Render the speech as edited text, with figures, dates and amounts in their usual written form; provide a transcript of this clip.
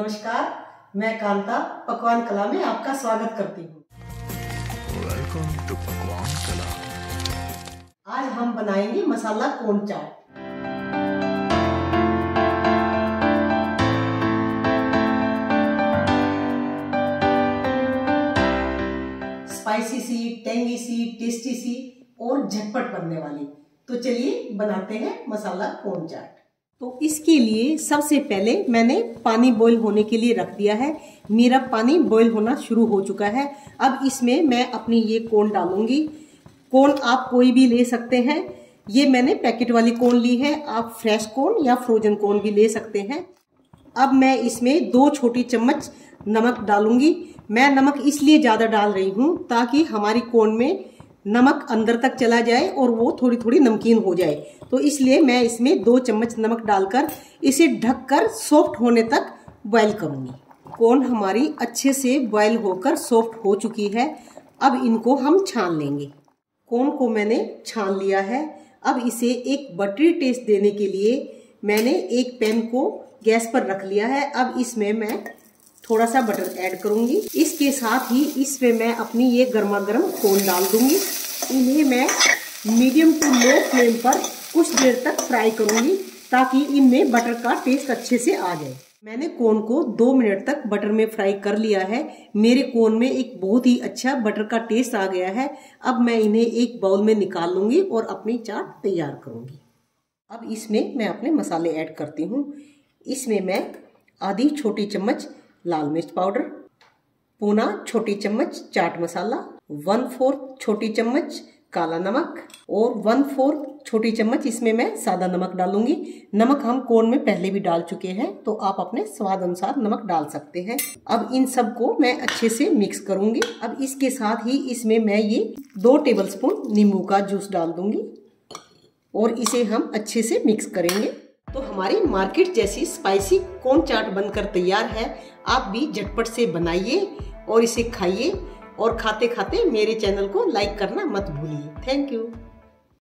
नमस्कार, मैं कांता पकवान कला में आपका स्वागत करती हूँ। वेलकम टू पकवान कला। आज हम बनाएंगे मसाला कोन चाट। स्पाइसी सी, टेंगी सी, टेस्टी सी और झटपट बनने वाली। तो चलिए बनाते हैं मसाला कोन चाट। तो इसके लिए सबसे पहले मैंने पानी बॉईल होने के लिए रख दिया है। मेरा पानी बॉईल होना शुरू हो चुका है। अब इसमें मैं अपनी ये कोन डालूंगी। कोन आप कोई भी ले सकते हैं। ये मैंने पैकेट वाली कोन ली है, आप फ्रेश कोन या फ्रोजन कोन भी ले सकते हैं। अब मैं इसमें 2 छोटी चम्मच नमक डालूंगी। मैं नमक इसलिए ज़्यादा डाल रही हूँ ताकि हमारी कोन में नमक अंदर तक चला जाए और वो थोड़ी थोड़ी नमकीन हो जाए। तो इसलिए मैं इसमें 2 चम्मच नमक डालकर इसे ढककर सॉफ्ट होने तक बॉईल करूँगी। कोन हमारी अच्छे से बॉईल होकर सॉफ्ट हो चुकी है। अब इनको हम छान लेंगे। कोन को मैंने छान लिया है। अब इसे एक बटरी टेस्ट देने के लिए मैंने एक पैन को गैस पर रख लिया है। अब इसमें मैं थोड़ा सा बटर ऐड करूंगी। इसके साथ ही इसमें मैं अपनी ये गर्मा गर्म कोन डाल दूंगी। इन्हें मैं मीडियम टू लो फ्लेम पर कुछ देर तक फ्राई करूंगी ताकि इनमें बटर का टेस्ट अच्छे से आ जाए। मैंने कोन को 2 मिनट तक बटर में फ्राई कर लिया है। मेरे कोन में एक बहुत ही अच्छा बटर का टेस्ट आ गया है। अब मैं इन्हें एक बाउल में निकाल लूंगी और अपनी चाट तैयार करूंगी। अब इसमें मैं अपने मसाले ऐड करती हूँ। इसमें मैं आधी छोटी चम्मच लाल मिर्च पाउडर, पौना छोटी चम्मच चाट मसाला, 1/4 छोटी चम्मच काला नमक और 1/4 छोटी चम्मच इसमें मैं सादा नमक डालूंगी। नमक हम कोन में पहले भी डाल चुके हैं, तो आप अपने स्वाद अनुसार नमक डाल सकते हैं। अब इन सब को मैं अच्छे से मिक्स करूंगी। अब इसके साथ ही इसमें मैं ये 2 टेबलस्पून नींबू का जूस डाल दूंगी और इसे हम अच्छे से मिक्स करेंगे। तो हमारी मार्केट जैसी स्पाइसी कोन चाट बनकर तैयार है। आप भी झटपट से बनाइए और इसे खाइए और खाते खाते मेरे चैनल को लाइक करना मत भूलिए। Thank you.